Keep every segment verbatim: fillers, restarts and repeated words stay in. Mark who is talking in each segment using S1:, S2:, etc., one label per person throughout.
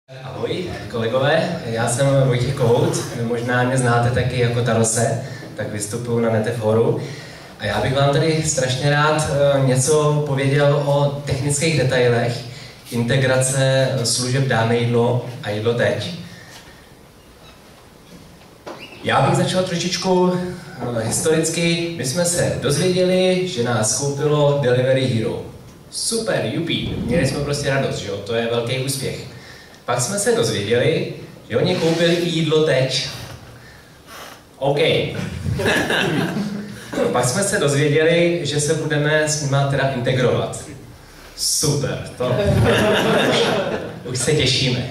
S1: Ahoj, kolegové, já jsem Vojtěch Kohout, možná mě znáte taky jako Tarose, tak vystupuji na Neteforu. A já bych vám tady strašně rád něco pověděl o technických detailech integrace služeb Dáme jídlo a Jídlo teď. Já bych začal trošičku historicky. My jsme se dozvěděli, že nás koupilo Delivery Hero. Super, jupi, měli jsme prostě radost, že jo? To je velký úspěch. Pak jsme se dozvěděli, že oni koupili i Jídlo teď. OK. Pak jsme se dozvěděli, že se budeme s nima teda integrovat. Super, to už se těšíme.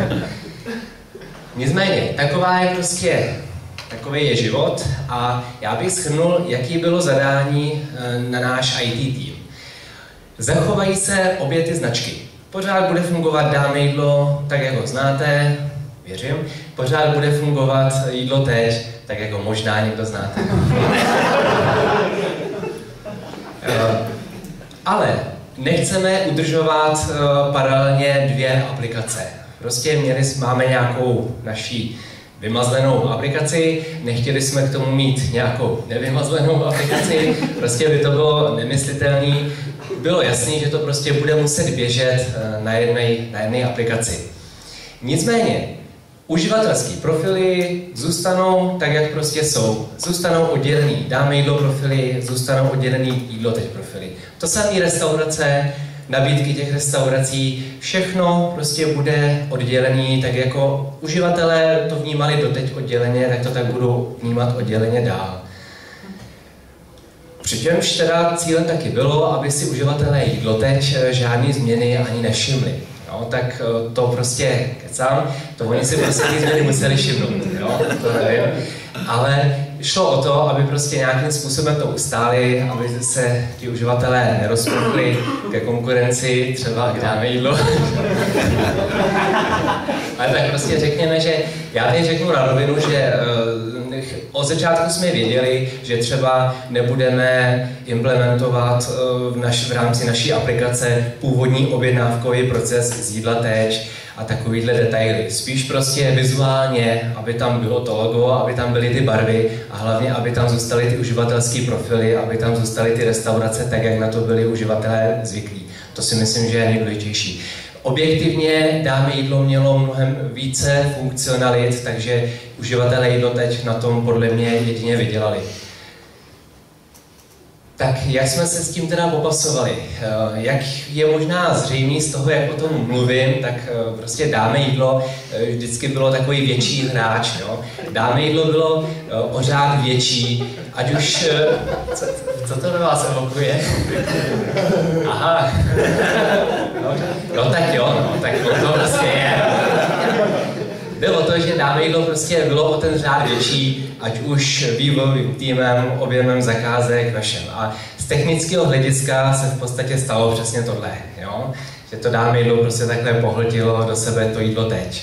S1: Nicméně, taková je prostě, takový je život a já bych shrnul, jaký bylo zadání na náš í té tým. Zachovají se obě ty značky. Pořád bude fungovat Dáme jídlo, tak jak ho znáte, věřím. Pořád bude fungovat Jídlo teď, tak jako možná někdo znáte. Ale nechceme udržovat paralelně dvě aplikace. Prostě měli, máme nějakou naší vymazlenou aplikaci, nechtěli jsme k tomu mít nějakou nevymazlenou aplikaci, prostě by to bylo nemyslitelné. Bylo jasné, že to prostě bude muset běžet na jedné na jedné aplikaci. Nicméně, uživatelské profily zůstanou tak, jak prostě jsou. Zůstanou oddělený Dáme jídlo profily, zůstanou oddělený Jídlo teď profily. To samé restaurace, nabídky těch restaurací, všechno prostě bude oddělený, tak jako uživatelé to vnímali doteď odděleně, tak to tak budou vnímat odděleně dál. Přičemž teda cílem taky bylo, aby si uživatelé Jídlo teď žádné změny ani nevšimli. Jo, tak to prostě kecám, to oni si prostě ty změny museli všimnout, jo, to nevím. Ale šlo o to, aby prostě nějakým způsobem to ustáli, aby se ti uživatelé nerozpukli ke konkurenci, třeba k Dáme jídlo. Ale tak prostě řekněme, že já teď řeknu na rovinu, že od začátku jsme věděli, že třeba nebudeme implementovat v, naš, v rámci naší aplikace původní objednávkový proces z Jídla teď a takovýhle detaily. Spíš prostě vizuálně, aby tam bylo to logo, aby tam byly ty barvy a hlavně, aby tam zůstaly ty uživatelské profily, aby tam zůstaly ty restaurace tak, jak na to byli uživatelé zvyklí. To si myslím, že je nejdůležitější. Objektivně Dáme jídlo mělo mnohem více funkcionalit, takže uživatelé Jídlo teď na tom podle mě jedině vydělali. Tak jak jsme se s tím teda popasovali? Jak je možná zřejmé z toho, jak o tom mluvím, tak prostě Dáme jídlo vždycky bylo takový větší hráč. Jo? Dáme jídlo bylo o řád větší, ať už... Co, co to do vás evokuje? Aha. No, no tak jo, no, tak to prostě je. Bylo to, že Dáme jídlo prostě bylo o ten řád větší, ať už vývojovým týmem, objemem zakázek, našem. A z technického hlediska se v podstatě stalo přesně tohle, jo? Že to Dáme jídlo prostě takhle pohltilo do sebe to Jídlo teď.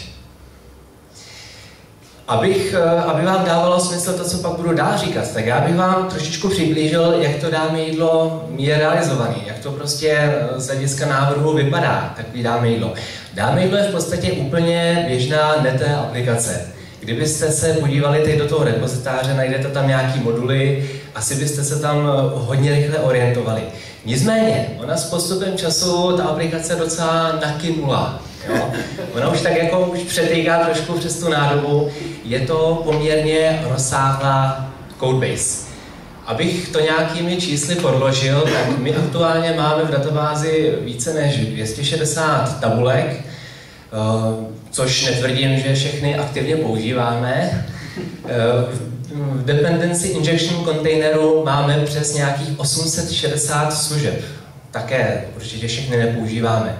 S1: Abych, aby vám dávalo smysl to, co pak budu dál říkat, tak já bych vám trošičku přiblížil, jak to Dáme jídlo je realizovaný, jak to prostě z hlediska návrhu vypadá, takový Dáme jídlo. Dáme jídlo je v podstatě úplně běžná nete aplikace. Kdybyste se podívali teď do toho repozitáře, najdete tam nějaký moduly, asi byste se tam hodně rychle orientovali. Nicméně, ona s postupem času ta aplikace docela nakynula. Jo? Ona už tak jako už přetýká trošku přes tu nádobu, je to poměrně rozsáhlá codebase. Abych to nějakými čísly podložil, tak my aktuálně máme v databázi více než dvě stě šedesát tabulek, což netvrdím, že všechny aktivně používáme. V Dependency Injection Containeru máme přes nějakých osm set šedesát služeb. Také určitě všechny nepoužíváme.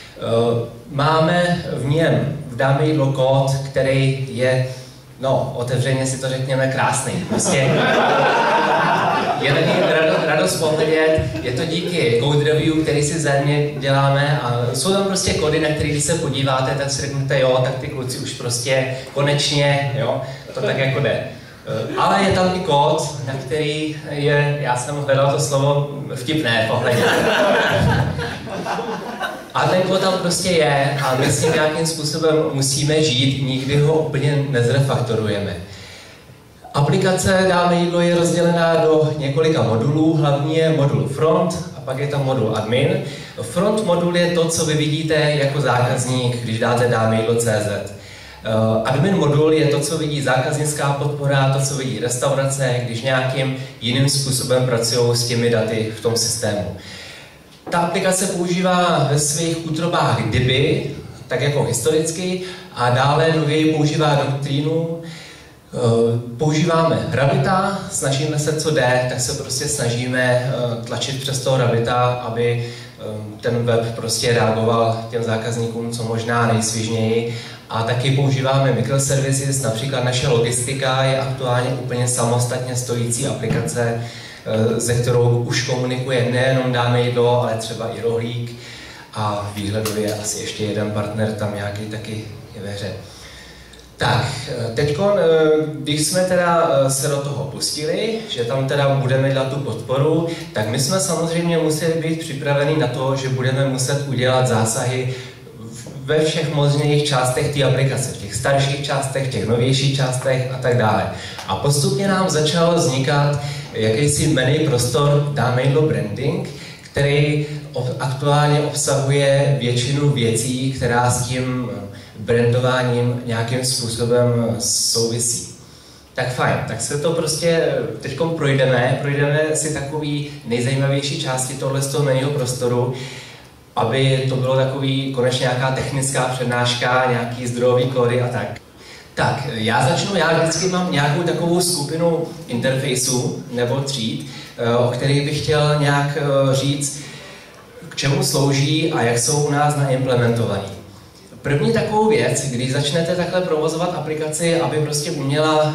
S1: Máme v něm, v Dáme jídlo kód, který je, no, otevřeně si to řekněme, krásný. Prostě je taky radost pohledět, je to díky code review, který si vzájemně děláme a jsou tam prostě kody, na který když se podíváte, tak si řeknete, jo, tak ty kluci už prostě konečně, jo, to tak jako jde. Ale je tam i kód, na který je, já jsem hledal to slovo vtipné pohledět. A ten kód tam prostě je a my s ním nějakým způsobem musíme žít, nikdy ho úplně nezrefaktorujeme. Aplikace Dáme jídlo je rozdělená do několika modulů, hlavní je modul front a pak je tam modul admin. Front modul je to, co vy vidíte jako zákazník, když dáte Dáme jídlo tečka cé zet. Admin modul je to, co vidí zákaznická podpora, to, co vidí restaurace, když nějakým jiným způsobem pracují s těmi daty v tom systému. Ta aplikace používá ve svých útrobách D I B Y, tak jako historicky, a dále nověji používá doktrínu. Používáme Rabbita, snažíme se, co jde, tak se prostě snažíme tlačit přes toho Rabbita, aby ten web prostě reagoval těm zákazníkům co možná nejsvižněji. A taky používáme microservices, například naše logistika je aktuálně úplně samostatně stojící aplikace, se kterou už komunikuje nejenom Dáme jídlo, ale třeba i Rohlík a výhledově asi ještě jeden partner tam nějaký taky je ve hře. Tak, teď, když jsme teda se do toho pustili, že tam teda budeme dělat tu podporu, tak my jsme samozřejmě museli být připraveni na to, že budeme muset udělat zásahy ve všech možných částech té aplikace, v těch starších částech, v těch novějších částech a tak dále. A postupně nám začal vznikat jakýsi jmenný prostor Dáme jídlo branding, který aktuálně obsahuje většinu věcí, která s tím brandováním nějakým způsobem souvisí. Tak fajn, tak se to prostě teď projdeme, projdeme si takový nejzajímavější části tohle z toho menního prostoru, aby to bylo takový konečně nějaká technická přednáška, nějaký zdrojový kódy a tak. Tak, já začnu, já vždycky mám nějakou takovou skupinu interfaceů nebo tříd, o kterých bych chtěl nějak říct, k čemu slouží a jak jsou u nás naimplementovaný. První takovou věc, když začnete takhle provozovat aplikaci, aby prostě uměla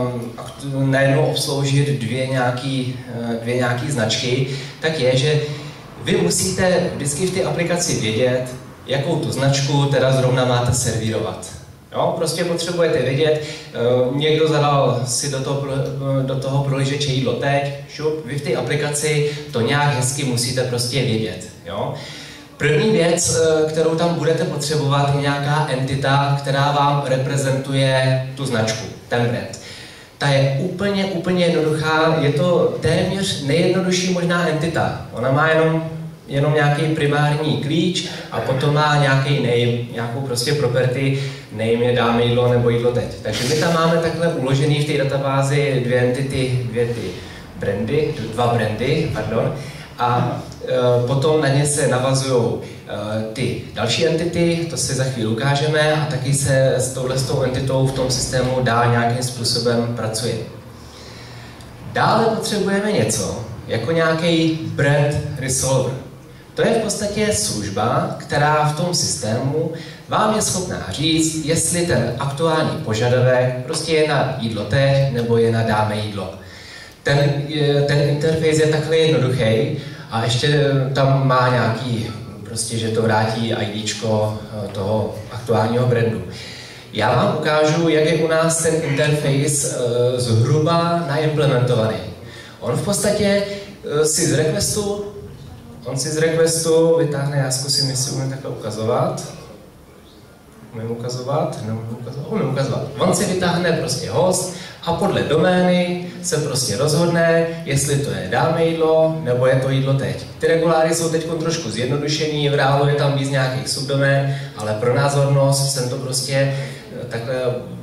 S1: um, najednou obsloužit dvě nějaký, uh, dvě nějaký značky, tak je, že vy musíte vždycky v té aplikaci vědět, jakou tu značku teda zrovna máte servírovat. Jo, prostě potřebujete vědět, uh, někdo zadal si do toho, do toho prohlížeče jídlo teď, šup, vy v té aplikaci to nějak hezky musíte prostě vědět. Jo? První věc, kterou tam budete potřebovat, je nějaká entita, která vám reprezentuje tu značku, ten brand. Ta je úplně, úplně jednoduchá, je to téměř nejjednodušší možná entita. Ona má jenom, jenom nějaký primární klíč a potom má nějaký name, nějakou prostě property, name je Dáme jídlo nebo jídlo teď. Takže my tam máme takhle uložený v té databázi dvě entity, dvě ty brandy, dva brandy, pardon, a e, potom na ně se navazují e, ty další entity, to si za chvíli ukážeme, a taky se s touhle s tou entitou v tom systému dál nějakým způsobem pracuje. Dále potřebujeme něco, jako nějaký brand resolver. To je v podstatě služba, která v tom systému vám je schopná říct, jestli ten aktuální požadavek prostě je na jídlo teď, nebo je na Dáme jídlo. Ten, ten interface je takhle jednoduchý a ještě tam má nějaký, prostě, že to vrátí IDčko toho aktuálního brandu. Já vám ukážu, jak je u nás ten interface zhruba naimplementovaný. On v podstatě si z requestu, on si z requestu vytáhne, já zkusím, jestli umím takhle ukazovat. Umím ukazovat? Neumím ukazovat? Umím ukazovat. On si vytáhne prostě host a podle domény se prostě rozhodne, jestli to je Dáme jídlo, nebo je to jídlo teď. Ty reguláry jsou teď trošku zjednodušený, v reálu je tam víc nějakých subdomén, ale pro názornost jsem to prostě takhle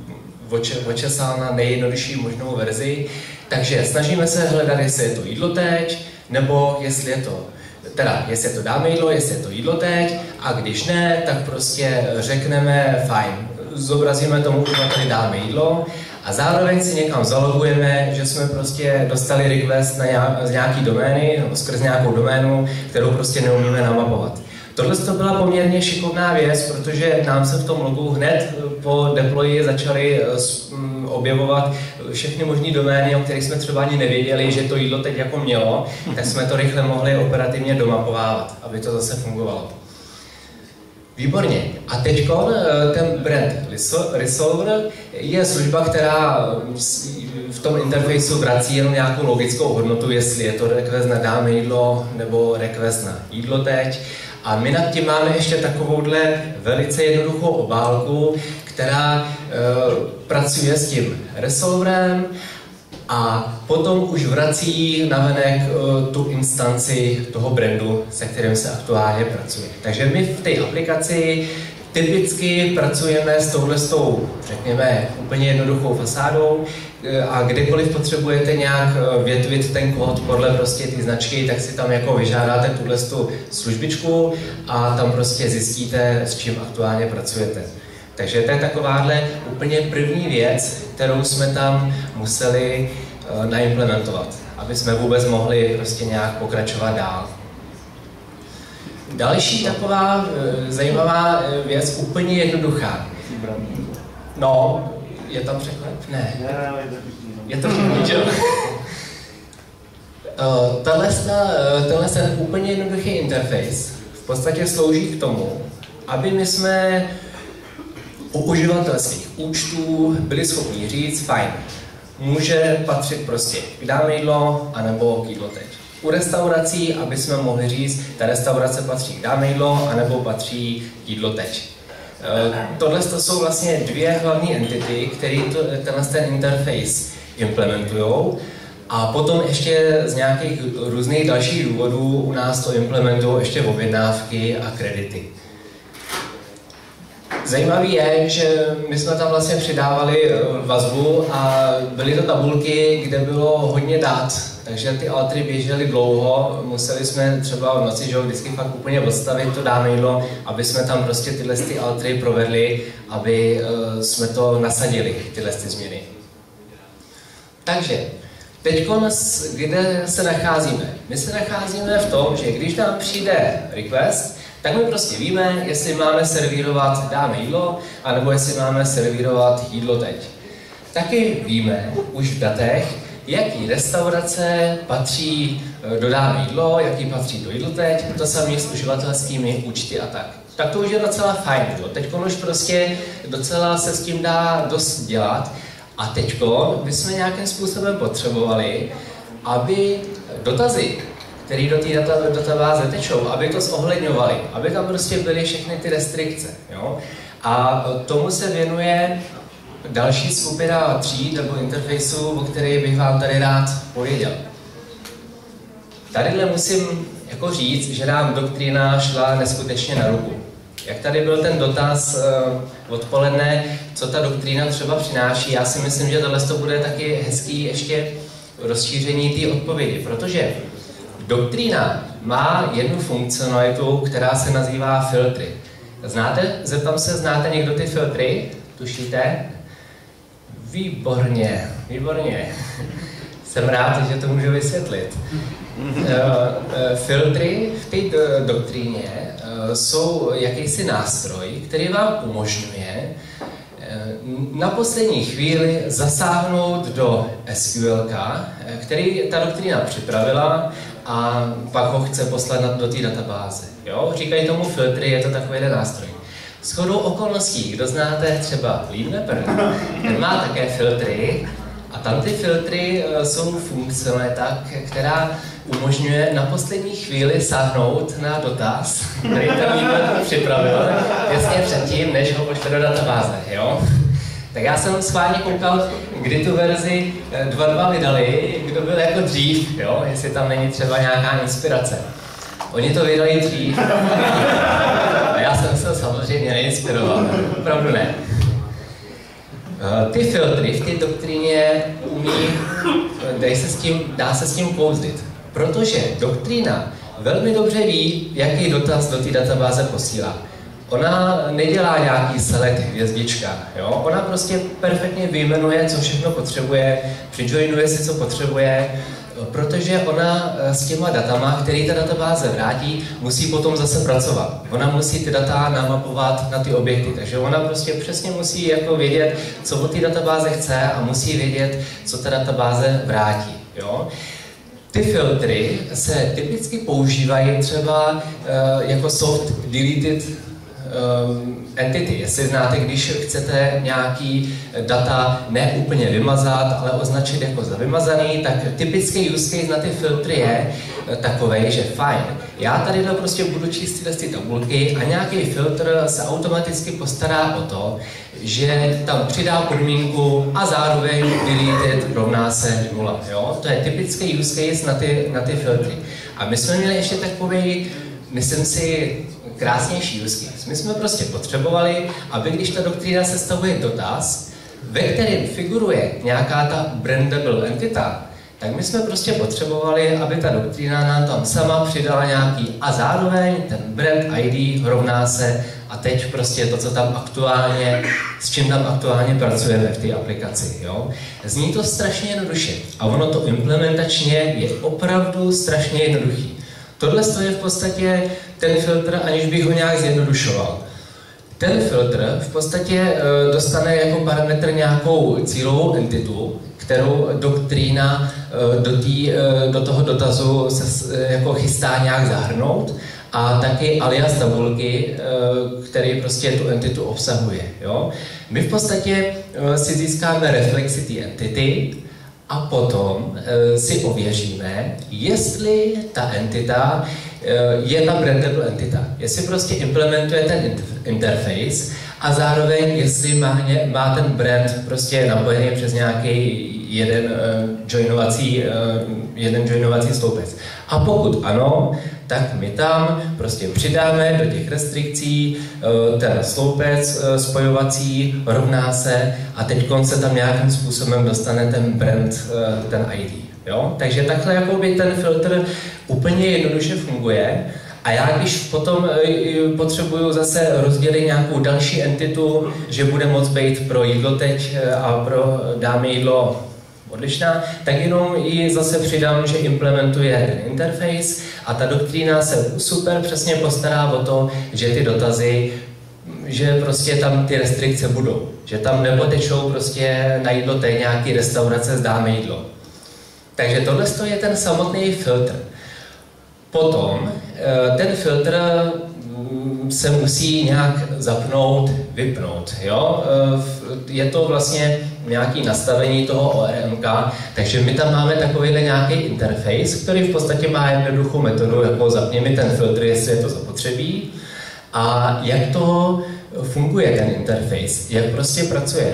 S1: očesal na nejjednodušší možnou verzi. Takže snažíme se hledat, jestli je to jídlo teď, nebo jestli je to Teda, jestli je to Dáme jídlo, jestli je to jídlo teď, a když ne, tak prostě řekneme fajn, zobrazíme tomu uživateli Dáme jídlo a zároveň si někam zalogujeme, že jsme prostě dostali request na nějak, z nějaký domény, nebo skrz nějakou doménu, kterou prostě neumíme namapovat. Tohle to byla poměrně šikovná věc, protože nám se v tom logu hned po deployi začaly objevovat všechny možné domény, o kterých jsme třeba ani nevěděli, že to jídlo teď jako mělo, tak jsme to rychle mohli operativně domapovávat, aby to zase fungovalo. Výborně. A teď ten brand resolver je služba, která v tom interfejsu vrací jenom nějakou logickou hodnotu, jestli je to request na Dáme jídlo nebo request na jídlo teď. A my nad tím máme ještě takovouhle velice jednoduchou obálku, která e, pracuje s tím resolverem a potom už vrací navenek e, tu instanci toho brandu, se kterým se aktuálně pracuje. Takže my v té aplikaci typicky pracujeme s touhletou, řekněme, úplně jednoduchou fasádou a kdekoliv potřebujete nějak větvit ten kód podle prostě ty značky, tak si tam jako vyžádáte tuhletu službičku a tam prostě zjistíte, s čím aktuálně pracujete. Takže to je takováhle úplně první věc, kterou jsme tam museli naimplementovat, aby jsme vůbec mohli prostě nějak pokračovat dál. Další taková e, zajímavá věc, úplně jednoduchá. No, je tam překlad? Ne. Je to všechno. Tenhle ten úplně jednoduchý interface v podstatě slouží k tomu, aby my jsme u uživatelských účtů byli schopni říct, fajn, může patřit prostě k dám jídlo, anebo k jídlo teď. U restaurací, aby jsme mohli říct, ta restaurace patří k dám jídlo, anebo patří k jídlo teď. Tohle to jsou vlastně dvě hlavní entity, které tenhle ten interface implementují. A potom ještě z nějakých různých dalších důvodů u nás to implementují ještě objednávky a kredity. Zajímavé je, že my jsme tam vlastně přidávali vazbu a byly to tabulky, kde bylo hodně dat, takže ty altry běžely dlouho, museli jsme třeba v noci, že ho vždycky fakt úplně odstavit to dáme jídlo, aby jsme tam prostě tyhle ty altry provedli, aby uh, jsme to nasadili, tyhle ty změny. Takže, teď kde se nacházíme? My se nacházíme v tom, že když nám přijde request, tak my prostě víme, jestli máme servírovat dáme jídlo, anebo jestli máme servírovat jídlo teď. Taky víme už v datech, jaký restaurace patří do dáme jídlo, jaký patří do jídlo teď, to samé s uživatelskými účty a tak. Tak to už je docela fajn. Teď už prostě docela se s tím dá dost dělat. A teď bychom nějakým způsobem potřebovali, aby dotazy, který do té data, databáze tečou, aby to zohledňovali, aby tam prostě byly všechny ty restrikce. Jo? A tomu se věnuje další skupina tříd nebo interfaceů, o kterých bych vám tady rád pověděl. Tadyhle musím jako říct, že nám doktrína šla neskutečně na ruku. Jak tady byl ten dotaz uh, odpoledne, co ta doktrína třeba přináší, já si myslím, že tohle to bude taky hezký ještě rozšíření té odpovědi, protože doktrína má jednu funkcionalitu, která se nazývá filtry. Znáte, zeptám se, znáte někdo ty filtry? Tušíte? Výborně, výborně. Jsem rád, že to můžu vysvětlit. Filtry v té doktríně jsou jakýsi nástroj, který vám umožňuje na poslední chvíli zasáhnout do S Q L ka, který ta doktrína připravila a pak ho chce poslat do té databáze. Jo? Říkají tomu filtry, je to takový nástroj. Shodou okolností, kdo znáte třeba Leadmapper, ten má také filtry a tam ty filtry jsou funkcionalita, která umožňuje na poslední chvíli sáhnout na dotaz, který ten Leadmapper připravil, jasně předtím, než ho pošle do databáze. Jo? Tak já jsem schválně koukal, kdy tu verzi dva tečka dva vydali, kdo byl jako dřív, jo? Jestli tam není třeba nějaká inspirace. Oni to vydali dřív. A já jsem se samozřejmě neinspiroval, opravdu ne. Ty filtry v té doktríně umí, dá se s tím, dá se s tím kouzlit, protože doktrína velmi dobře ví, jaký dotaz do té databáze posílá. Ona nedělá nějaký select hvězdička, jo? Ona prostě perfektně vyjmenuje, co všechno potřebuje, přijoinuje si, co potřebuje, protože ona s těma datama, který ta databáze vrátí, musí potom zase pracovat. Ona musí ty data namapovat na ty objekty, takže ona prostě přesně musí jako vědět, co od té databáze chce a musí vědět, co ta databáze vrátí. Jo? Ty filtry se typicky používají třeba uh, jako soft deleted um, entity. Jestli znáte, když chcete nějaký data ne úplně vymazat, ale označit jako za vymazaný, tak typický use case na ty filtry je takovej, že fajn. Já tady prostě budu číst tyhle ty tabulky a nějaký filtr se automaticky postará o to, že tam přidá podmínku a zároveň deleted rovná se nula. Jo? To je typický use case na ty, na ty filtry. A my jsme měli ještě takový, myslím si, krásnější use case. My jsme prostě potřebovali, aby když ta doktrína sestavuje dotaz, ve kterém figuruje nějaká ta brandable entita, tak my jsme prostě potřebovali, aby ta doktrína nám tam sama přidala nějaký a zároveň ten brand I D rovná se a teď prostě to, co tam aktuálně, s čím tam aktuálně pracujeme v té aplikaci. Jo? Zní to strašně jednoduše a ono to implementačně je opravdu strašně jednoduchý. Tohle je v podstatě ten filtr, aniž bych ho nějak zjednodušoval. Ten filtr v podstatě dostane jako parametr nějakou cílovou entitu, kterou doktrína do, tý, do toho dotazu se jako chystá nějak zahrnout a taky alias tabulky, který prostě tu entitu obsahuje. Jo? My v podstatě si získáme reflexi té entity a potom si ověříme, jestli ta entita je ta brandable entita, jestli prostě implementuje ten interface a zároveň jestli má, má ten brand prostě napojený přes nějaký jeden uh, joinovací, uh, jeden joinovací sloupec. A pokud ano, tak my tam prostě přidáme do těch restrikcí uh, ten sloupec uh, spojovací rovná se a teď se tam nějakým způsobem dostane ten brand, uh, ten I D. Jo? Takže takhle jakoby ten filtr úplně jednoduše funguje. A já když potom e, potřebuju zase rozdělit nějakou další entitu, že bude moct být pro jídlo teď a pro dáme jídlo odlišná, tak jenom ji zase přidám, že implementuje ten interface a ta doktrína se super přesně postará o to, že ty dotazy, že prostě tam ty restrikce budou, že tam nepotečou prostě na jídlo teď nějaký restaurace s dáme jídlo. Takže tohle je ten samotný filtr. Potom ten filtr se musí nějak zapnout, vypnout. Jo? Je to vlastně nějaké nastavení toho O R M K, takže my tam máme takovýhle nějaký interface, který v podstatě má jednoduchou metodu, jako zapni mi ten filtr, jestli je to zapotřebí. A jak to funguje, ten interface, jak prostě pracuje.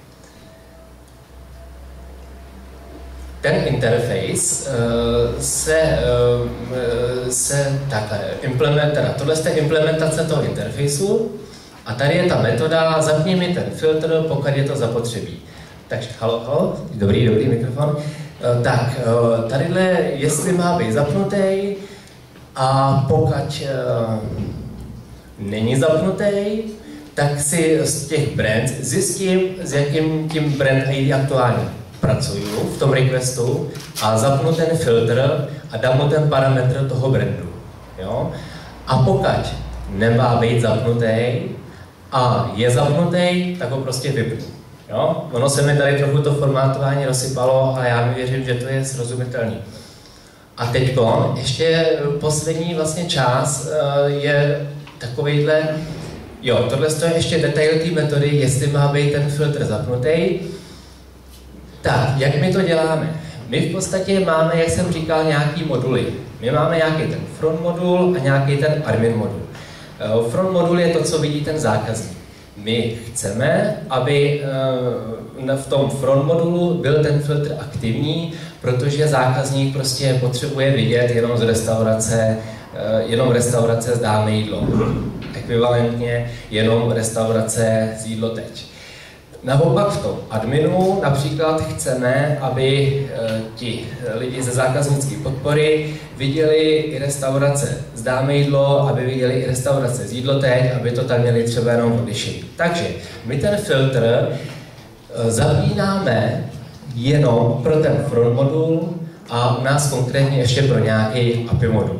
S1: Ten interface uh, se, uh, se takhle implementuje, tohle je implementace toho interfaceu a tady je ta metoda, zapni mi ten filtr, pokud je to zapotřebí. Takže halo, halo, dobrý, dobrý mikrofon. Uh, tak, uh, tadyhle, jestli má být zapnutý a pokud uh, není zapnutý, tak si z těch brands zjistím, s jakým tím brand I D aktuálně pracuju v tom requestu a zapnu ten filtr a dám mu ten parametr toho brandu. Jo? A pokud nemá být zapnutý a je zapnutý, tak ho prostě vypnu. Jo? Ono se mi tady trochu to formátování rozsypalo, ale já věřím, že to je srozumitelný. A teď ještě poslední vlastně část je takovejhle, jo, tohle je ještě detail té metody, jestli má být ten filtr zapnutý. Tak, jak my to děláme? My v podstatě máme, jak jsem říkal, nějaký moduly. My máme nějaký ten front modul a nějaký ten admin modul. Front modul je to, co vidí ten zákazník. My chceme, aby v tom front modulu byl ten filtr aktivní, protože zákazník prostě potřebuje vidět jenom z restaurace, jenom restaurace s dáme jídlo. Ekvivalentně jenom restaurace s jídlo teď. Naopak v tom adminu například chceme, aby e, ti lidi ze zákaznické podpory viděli i restaurace s dáme jídlo, aby viděli i restaurace s jídlo teď, aby to tam měli třeba jenom odlišení. Takže my ten filtr e, zapínáme jenom pro ten front modul a u nás konkrétně ještě pro nějaký A P I modul.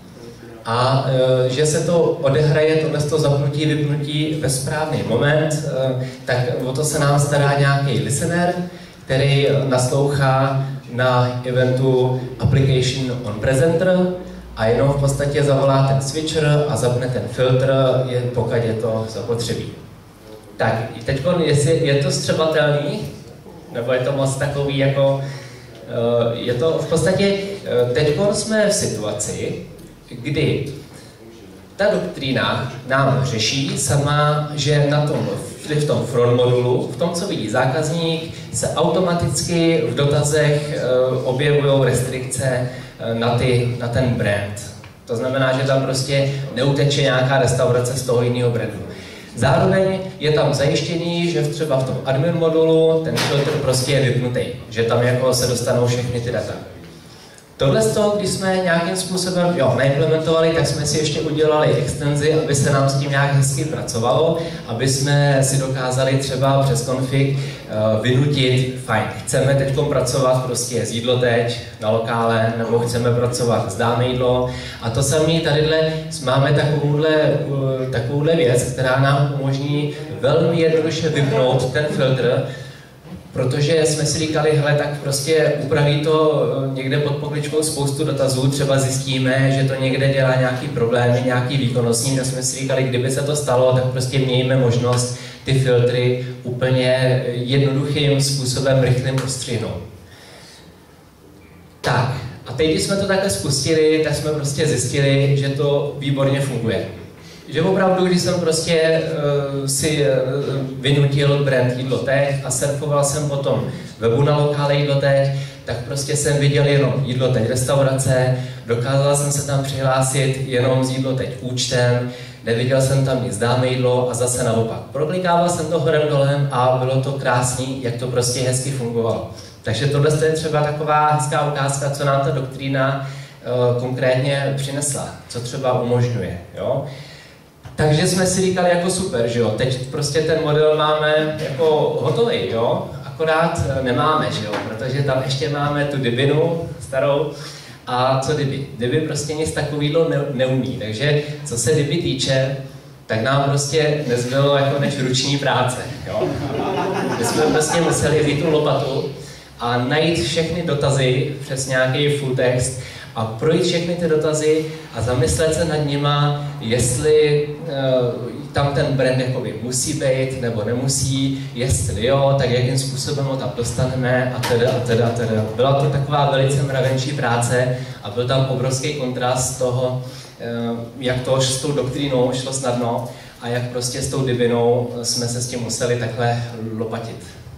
S1: A e, že se to odehraje, tohle zapnutí, vypnutí ve správný moment, e, tak o to se nám stará nějaký listener, který naslouchá na eventu Application on Presenter a jenom v podstatě zavolá ten switcher a zapne ten filtr, je, pokud je to zapotřebí. Tak, teď jestli je to střebatelný, nebo je to moc takový jako, e, je to v podstatě, teď jsme v situaci, kdy ta doktrína nám řeší sama, že na tom, v tom front modulu, v tom, co vidí zákazník, se automaticky v dotazech objevují restrikce na, ty, na ten brand. To znamená, že tam prostě neuteče nějaká restaurace z toho jiného brandu. Zároveň je tam zajištěný, že třeba v tom admin modulu ten filtr prostě je vypnutý, že tam jako se dostanou všechny ty data. Tohle z toho, když jsme nějakým způsobem jo, neimplementovali, tak jsme si ještě udělali extenzi, aby se nám s tím nějak hezky pracovalo, aby jsme si dokázali třeba přes config uh, vynutit, fajn, chceme teď pracovat prostě s jídlo teď na lokále, nebo chceme pracovat s dáme jídlo. A to samé tadyhle máme takovouhle, uh, takovouhle věc, která nám umožní velmi jednoduše vypnout ten filtr, protože jsme si říkali, hele, tak prostě upraví to někde pod pokličkou spoustu dotazů, třeba zjistíme, že to někde dělá nějaký problémy, nějaký výkonnostní, tak jsme si říkali, kdyby se to stalo, tak prostě mějme možnost ty filtry úplně jednoduchým způsobem rychlým ostřihnout. Tak, a teď, když jsme to takhle spustili, tak jsme prostě zjistili, že to výborně funguje. Že opravdu, když jsem prostě uh, si uh, vynutil brand jídlo teď a surfoval jsem potom webu na lokále jídlo teď, tak prostě jsem viděl jenom jídlo teď restaurace, dokázal jsem se tam přihlásit jenom s jídlo teď účtem, neviděl jsem tam nic dáme jídlo a zase naopak. Proklikával jsem to horem dolem a bylo to krásný, jak to prostě hezky fungovalo. Takže tohle je třeba taková hezká ukázka, co nám ta doktrína uh, konkrétně přinesla, co třeba umožňuje. Jo? Takže jsme si říkali jako super, že jo, teď prostě ten model máme jako hotový, jo, akorát nemáme, že jo, protože tam ještě máme tu dybinu starou a co dyby? Dyby prostě nic takového ne, neumí, takže co se dyby týče, tak nám prostě nezbylo jako než ruční práce, jo. My jsme prostě museli vzít tu lopatu a najít všechny dotazy přes nějaký full text a projít všechny ty dotazy a zamyslet se nad nima, jestli uh, tam ten brand jakoby musí být nebo nemusí, jestli jo, tak jakým způsobem ho tam dostaneme a teda a teda a teda. Byla to taková velice mravenčí práce a byl tam obrovský kontrast toho, uh, jak to s tou doktrínou šlo snadno a jak prostě s tou divinou jsme se s tím museli takhle lopatit.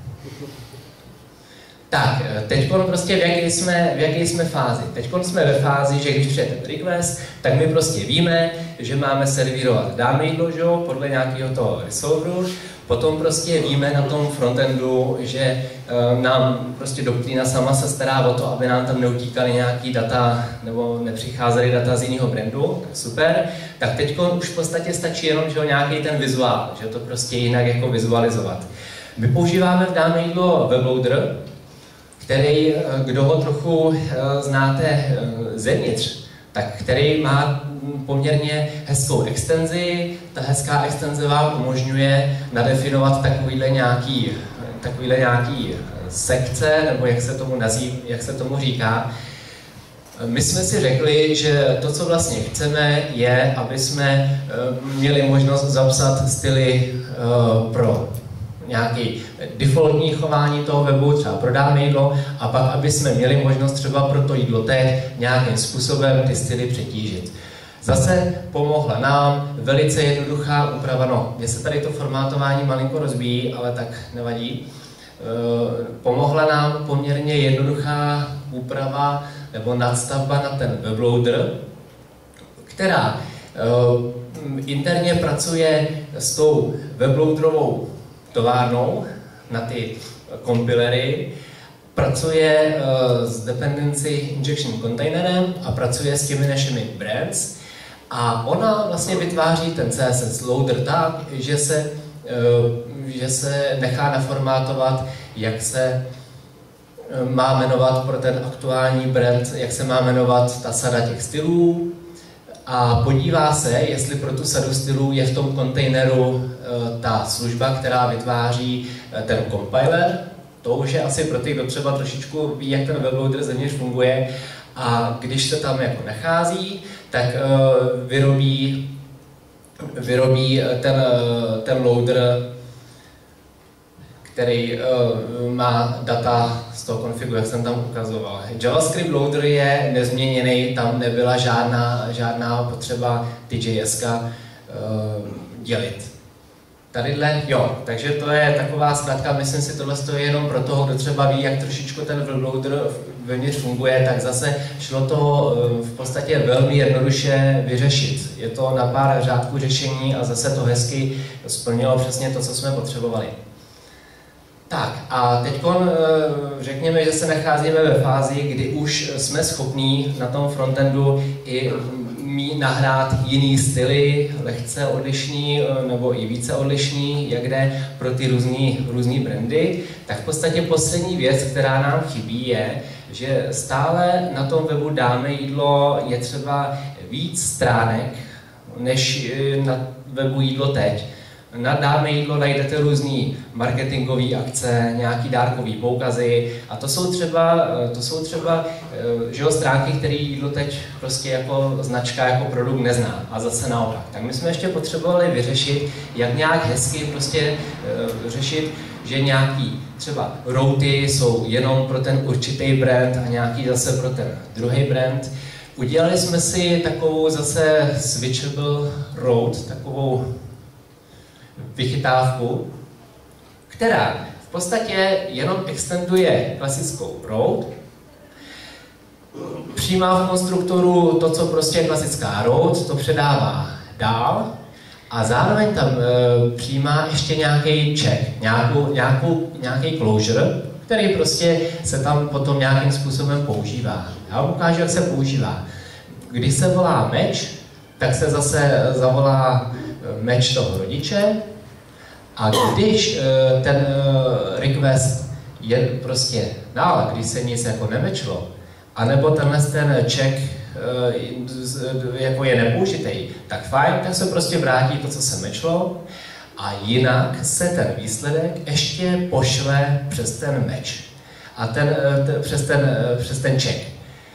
S1: Tak, teď prostě v jaké jsme, v jaké jsme fázi. Teď jsme ve fázi, že když přijde ten request, tak my prostě víme, že máme servírovat dáme jídlo, že, podle nějakého toho resolveru. Potom prostě víme na tom frontendu, že uh, nám prostě doktrína sama se stará o to, aby nám tam neutíkaly nějaký data nebo nepřicházely data z jiného brandu, tak super. Tak teď už v podstatě stačí jenom že, nějaký ten vizuál, že to prostě jinak jako vizualizovat. My používáme v dáme jídlo webloader, který, kdo ho trochu znáte zevnitř, tak který má poměrně hezkou extenzi. Ta hezká extenze vám umožňuje nadefinovat takovýhle nějaký, takovýhle nějaký sekce, nebo jak se tomu nazýv, jak se tomu říká. My jsme si řekli, že to, co vlastně chceme, je, aby jsme měli možnost zapsat styly pro nějaký defaultní chování toho webu, třeba prodáme jídlo, a pak, aby jsme měli možnost třeba pro to jídlo teď nějakým způsobem ty styly přetížit. Zase pomohla nám velice jednoduchá úprava, no, mně se tady to formátování malinko rozbíjí, ale tak nevadí. E, pomohla nám poměrně jednoduchá úprava nebo nadstavba na ten webloader, která e, interně pracuje s tou webloaderovou továrnou na ty kompilery, pracuje uh, s dependency injection containerem a pracuje s těmi našimi brands a ona vlastně vytváří ten C S S loader tak, že se, uh, že se nechá naformátovat, jak se uh, má jmenovat pro ten aktuální brand, jak se má jmenovat ta sada těch stylů, a podívá se, jestli pro tu sadu stylů je v tom kontejneru e, ta služba, která vytváří e, ten compiler. To už je asi pro ty, kdo třeba trošičku ví, jak ten webloader zevnitř funguje. A když se tam jako nachází, tak e, vyrobí, vyrobí ten, ten loader, který uh, má data z toho konfigu, jak jsem tam ukazoval. JavaScript loader je nezměněný, tam nebyla žádná, žádná potřeba ty J S K uh, dělit. Tadyhle, jo, takže to je taková zkrátka, myslím si, tohle je jenom pro toho, kdo třeba ví, jak trošičku ten webloader vevnitř funguje, tak zase šlo to v podstatě velmi jednoduše vyřešit. Je to na pár řádků řešení a zase to hezky splnilo přesně to, co jsme potřebovali. Tak a teď řekněme, že se nacházíme ve fázi, kdy už jsme schopní na tom frontendu i mít nahrát jiný styly, lehce odlišný nebo i více odlišný, jak jde pro ty různý, různý brandy. Tak v podstatě poslední věc, která nám chybí, je, že stále na tom webu Dáme jídlo je třeba víc stránek, než na webu Jídlo teď. Na Dáme jídlo najdete různý marketingové akce, nějaký dárkový poukazy a to jsou třeba, to jsou třeba že jo, stránky, které Jídlo teď prostě jako značka, jako produkt nezná a zase naopak. Tak my jsme ještě potřebovali vyřešit, jak nějak hezky prostě řešit, že nějaký třeba routy jsou jenom pro ten určitý brand a nějaký zase pro ten druhý brand. Udělali jsme si takovou zase switchable route, takovou vychytávku, která v podstatě jenom extenduje klasickou route, přijímá v konstruktoru to, co prostě je klasická route, to předává dál a zároveň tam e, přijímá ještě nějaký check, nějakou, nějakou, nějaký closure, který prostě se tam potom nějakým způsobem používá. Já vám ukážu, jak se používá. Když se volá match, tak se zase zavolá match toho rodiče a když uh, ten uh, request je prostě dál, když se nic jako nemečlo, anebo tenhle ten check uh, jako je nepoužitý, tak fajn, tak se prostě vrátí to, co se mečlo a jinak se ten výsledek ještě pošle přes ten match a ten, uh, ten, přes, ten, uh, přes ten check.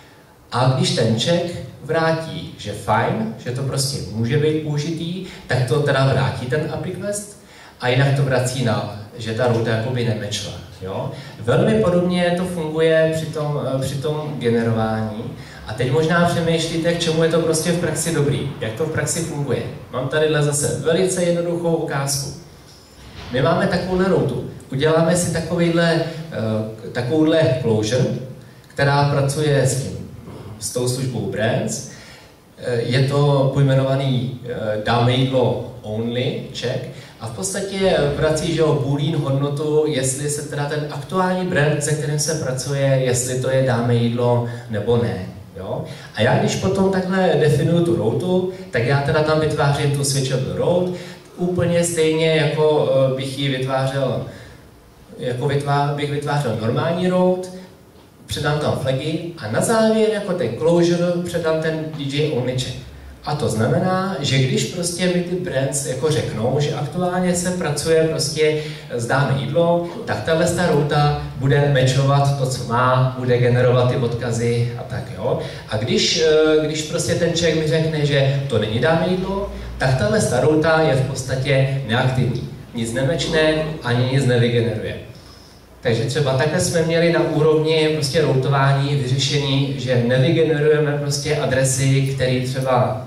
S1: A když ten check vrátí, že fajn, že to prostě může být použitý, tak to teda vrátí ten app request a jinak to vrací na, že ta ruta jakoby nemečla. Jo? Velmi podobně to funguje při tom, při tom generování. A teď možná přemýšlíte, k čemu je to prostě v praxi dobrý, jak to v praxi funguje. Mám tadyhle zase velice jednoduchou ukázku. My máme takovouhle routu. Uděláme si takovýhle, takovouhle closure, která pracuje s tím, s tou službou Brands. Je to pojmenovaný Dáme jídlo only check a v podstatě vrací, že jo, boolean hodnotu, jestli se teda ten aktuální brand, se kterým se pracuje, jestli to je Dáme jídlo nebo ne. Jo? A já když potom takhle definuju tu routu, tak já teda tam vytvářím tu switchable route, úplně stejně jako bych ji vytvářel, jako vytvářel, bych vytvářel normální route, předám tam flagy a na závěr jako ten closure předám ten D J only check. A to znamená, že když prostě mi ty brands jako řeknou, že aktuálně se pracuje prostě s Dáme jídlo, tak tahle ta routa bude matchovat to, co má, bude generovat ty odkazy a tak jo. A když, když prostě ten check mi řekne, že to není Dáme jídlo, tak tahle ta routa je v podstatě neaktivní. Nic nemečne, ani nic nevygeneruje. Takže třeba takhle jsme měli na úrovni prostě routování vyřešení, že nevygenerujeme prostě adresy, které třeba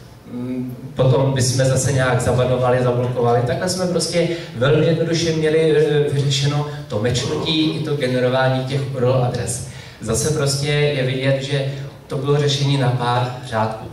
S1: m, potom bychom zase nějak zabanovali, zablokovali. Takhle jsme prostě velmi jednoduše měli vyřešeno to mečnutí i to generování těch U R L adres. Zase prostě je vidět, že to bylo řešení na pár řádků.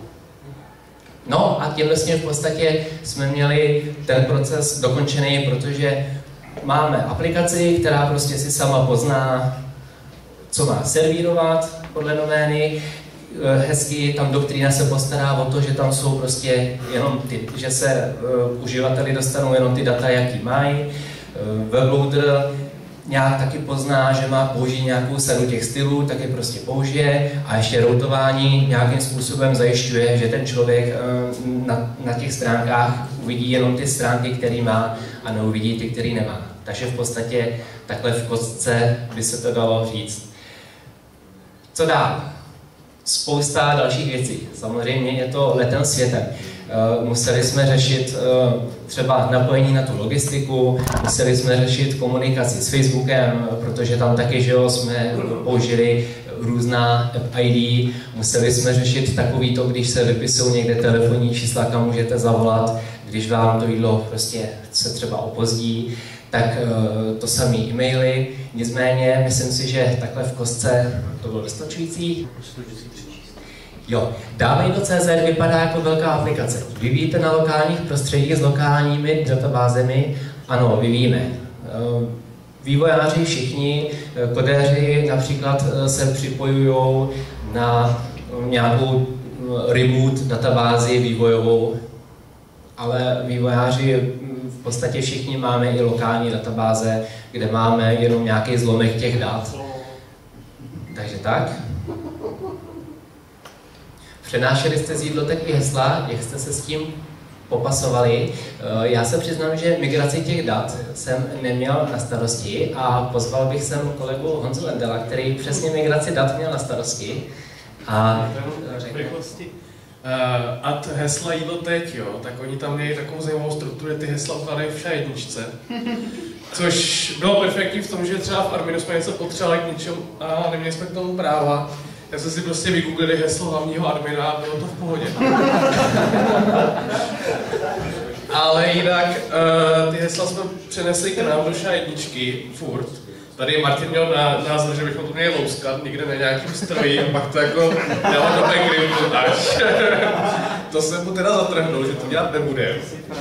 S1: No a tím vlastně v podstatě jsme měli ten proces dokončený, protože máme aplikaci, která prostě si sama pozná, co má servírovat podle domény. Hezky tam doktrína se postará o to, že tam jsou prostě jenom ty, že se uh, uživateli dostanou jenom ty data, jaký mají. Uh, Webloader nějak taky pozná, že má použít nějakou sadu těch stylů, tak je prostě použije a ještě routování nějakým způsobem zajišťuje, že ten člověk uh, na, na těch stránkách uvidí jenom ty stránky, které má a neuvidí ty, které nemá. Takže v podstatě takhle v kostce by se to dalo říct. Co dál? Spousta dalších věcí. Samozřejmě je to letem světem. museli jsme řešit třeba napojení na tu logistiku, museli jsme řešit komunikaci s Facebookem, protože tam taky, že jo, jsme použili různá app I D, museli jsme řešit takový to, když se vypisují někde telefonní čísla, kam můžete zavolat, když vám to jídlo prostě se třeba opozdí, tak to samé e-maily. Nicméně, myslím si, že takhle v kostce to bylo dostačující. Jo, Dámejdlo tečka cé zet vypadá jako velká aplikace. Vyvíjíte na lokálních prostředích s lokálními databázemi? Ano, vyvíjíme. Vývojáři všichni, kodéři například se připojují na nějakou remote databázi vývojovou, ale vývojáři v podstatě všichni máme i lokální databáze, kde máme jenom nějaký zlomek těch dat. Takže tak. Přenášeli jste z jídlotek i hesla, jak jste se s tím popasovali. Já se přiznám, že migraci těch dat jsem neměl na starosti a pozval bych sem kolegu Honzu Vendela, který přesně migraci dat měl na starosti. A
S2: rychlosti. Uh, ad hesla jídlo teď, jo, tak oni tam měli takovou zajímavou strukturu, ty hesla ukládají v šajedničce. Což bylo perfektní v tom, že třeba v Arminu jsme něco potřebovali k něčemu a neměli jsme k tomu práva. Já jsem si prostě vygooglili heslo hlavního admina a bylo to v pohodě. Ale jinak uh, ty hesla jsme přenesli k nám do šajedničky furt. Tady Martin měl názor, že bychom to měli louskat někde na nějakým stroji a pak to jako dělat do backgroundu až. To jsem mu teda zatrhnul, že to dělat nebude.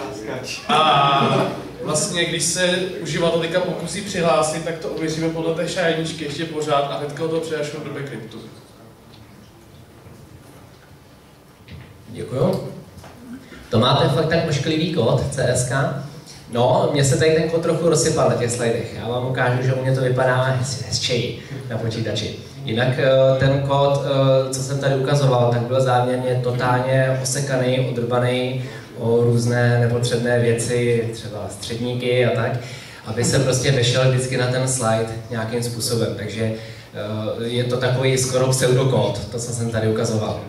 S2: A vlastně, když se uživatel teďka pokusí přihlásit, tak to ověříme podle té šajedničky ještě pořád a hnedka to přenášíme do backgroundu.
S1: Děkuju. To máte fakt tak ošklivý kód C S K? No, mně se tady ten kód trochu rozsypal na těch slidech. Já vám ukážu, že u mě to vypadá hezčeji na počítači. Jinak ten kód, co jsem tady ukazoval, tak byl záměrně totálně osekaný, odrbaný o různé nepotřebné věci, třeba středníky a tak, aby se prostě vešel vždycky na ten slide nějakým způsobem. Takže je to takový skoro pseudokód, to, co jsem tady ukazoval.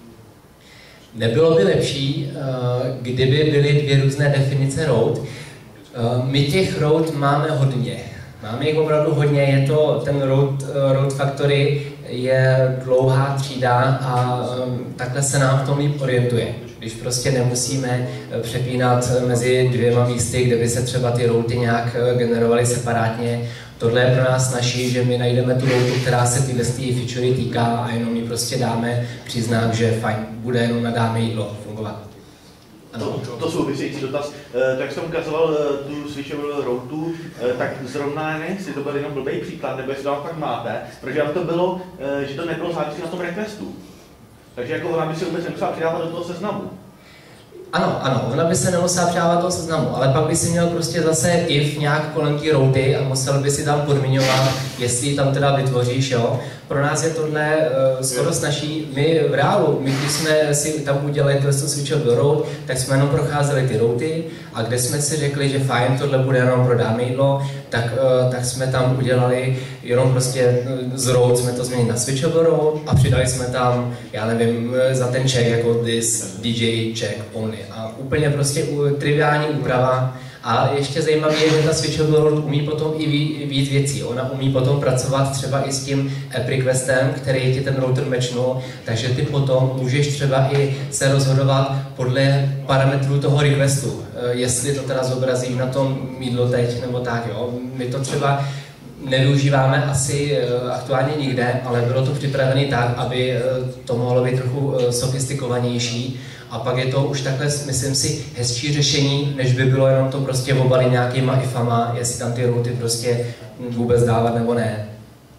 S1: Nebylo by lepší, kdyby byly dvě různé definice road. My těch road máme hodně. Máme jich opravdu hodně. Je to, ten road, road factory je dlouhá třída a takhle se nám v tom líp orientuje. Když prostě nemusíme přepínat mezi dvěma místy, kde by se třeba ty routy nějak generovaly separátně. Tohle je pro nás naší, že my najdeme tu routu, která se tyhle featurey týká a jenom ji prostě dáme přiznám, že fajn, bude jenom na dáme jídlo fungovat.
S3: To, to související dotaz. E, tak jsem ukazoval e, tu switchable routu, e, tak zrovna ne, jestli to byl jenom blbý příklad, nebo jestli to fakt máte, protože tam to bylo, e, že to nebylo závislé na tom requestu. Takže jako ona by si vůbec nemusela přidávat do toho seznamu.
S1: Ano, ano, ona by se nemusela přidávat toho seznamu, ale pak by si měl prostě zase if nějak kolem té routy a musel by si tam podmiňovat, jestli tam teda vytvoříš, jo. Pro nás je tohle uh, skoro snaží. My v reálu, my když jsme si tam udělali to switchable route, tak jsme jenom procházeli ty routy a kde jsme si řekli, že fajn, tohle bude jenom pro dáme jídlo, tak, uh, tak jsme tam udělali jenom prostě z route jsme to změnili na switchable route a přidali jsme tam, já nevím, za ten check jako this D J check only. A úplně prostě triviální úprava. A ještě zajímavé je, že ta switchable route umí potom i víc věcí. Ona umí potom pracovat třeba i s tím app requestem, který ti ten router matchnul, takže ty potom můžeš třeba i se rozhodovat podle parametrů toho requestu, jestli to teda zobrazí na tom jídlo teď nebo tak, jo. My to třeba nevyužíváme asi aktuálně nikde, ale bylo to připravené tak, aby to mohlo být trochu sofistikovanější. A pak je to už takhle, myslím si, hezčí řešení, než by bylo jenom to prostě obalit nějakýma ifama, jestli tam ty routy prostě vůbec dávat nebo ne.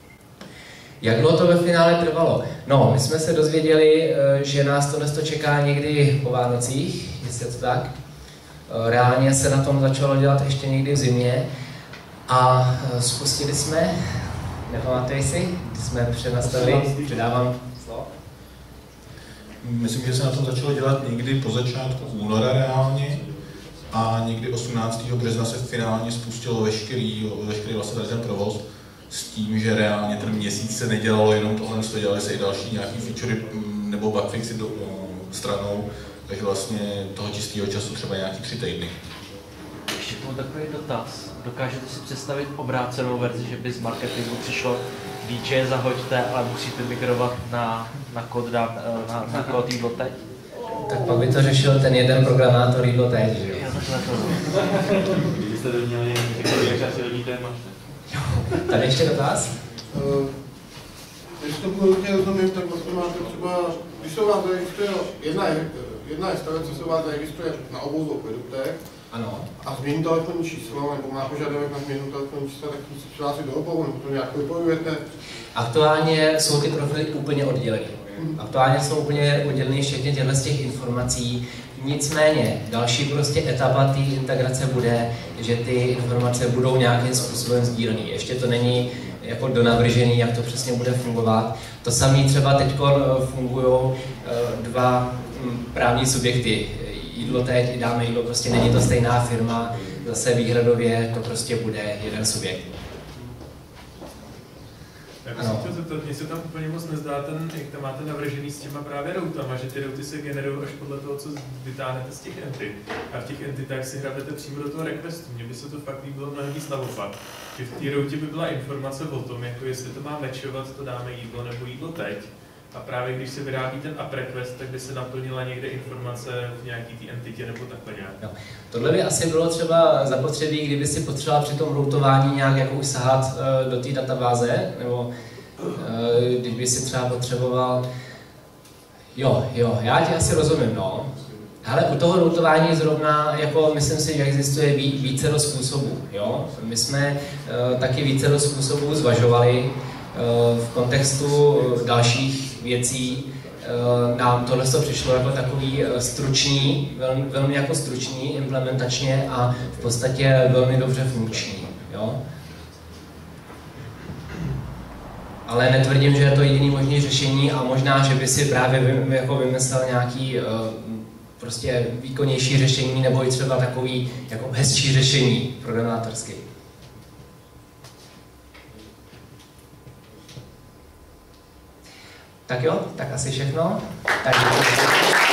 S1: Jak dlouho to ve finále trvalo? No, my jsme se dozvěděli, že nás tohle čeká někdy po Vánocích, jestli je to tak. Reálně se na tom začalo dělat ještě někdy v zimě a spustili jsme, nepamatuji si, když jsme přenastavili, předávám slovo.
S4: Myslím, že se na tom začalo dělat někdy po začátku února reálně a někdy osmnáctého března se finálně spustilo veškerý, veškerý vlastně ten provoz s tím, že reálně ten měsíc se nedělalo jenom tohle, dělali se i další nějaký featurey nebo bugfixy do, stranou, takže vlastně toho čistého času třeba nějaký tři týdny.
S5: Ještě mám takový dotaz. Dokážete si představit obrácenou verzi, že by z marketingu přišlo D J zahoďte, ale musíte migrovat na, na kód na, na, na kód jídlo teď?
S1: Tak pak by to řešil ten jeden programátor jídlo teď, že jo?
S5: Já takhle to
S3: Kdybyste to měli jak časy hodíte, máte.
S1: Tady ještě dotaz?
S6: Když to budu hodně rozumím, tak vlastně máte třeba, když se u vás registruje jedna, jedna instalace, se u vás registruje na obou dvou produktech,
S1: Ano.
S6: a změní telefonní číslo, nebo má požadavek na změnu telefonní čísla, tak se přihlásí do obou, nebo to nějak vypojujete.
S1: Aktuálně jsou ty profily úplně oddělené. Aktuálně jsou úplně oddělené všechny těchto z těch informací. Nicméně další prostě etapa té integrace bude, že ty informace budou nějakým způsobem sdílené. Ještě to není jako donavržený, jak to přesně bude fungovat. To samé třeba teď fungují dva právní subjekty. Jídlo teď i Dáme jídlo, prostě není to stejná firma, zase výhradově to prostě bude jeden subjekt.
S7: Já bych se chtěl zeptat, mně se tam úplně moc nezdá ten, jak tam máte navržený s těma právě routama, že ty routy se generují až podle toho, co vytáhnete z těch entit. A v těch entitách si hrabete přímo do toho requestu. Mně by se to fakt líbilo mnohem víc naopak. Že v té routě by byla informace o tom, jako jestli to má matchovat, to Dáme jídlo nebo jídlo teď. A právě když se vyrábí ten app request, tak by se naplnila někde informace v nějaký té entitě nebo takhle nějak.
S1: No. Tohle by asi bylo třeba zapotřebí, kdyby si potřeboval při tom routování nějak jako už sahat uh, do té databáze, nebo uh, kdyby si třeba potřeboval... Jo, jo, já ti asi rozumím, no. Ale u toho routování zrovna, jako myslím si, že existuje ví, vícero způsobů, jo. My jsme uh, taky vícero způsobů zvažovali uh, v kontextu dalších věcí. Nám tohle přišlo jako takový stručný, velmi, velmi jako stručný implementačně a v podstatě velmi dobře funkční. Jo? Ale netvrdím, že je to jediný možný řešení a možná, že by si právě vy, jako vymyslel nějaký prostě výkonnější řešení nebo i třeba takový jako hezčí řešení programátorský. Tak jo, tak asi všechno. Tak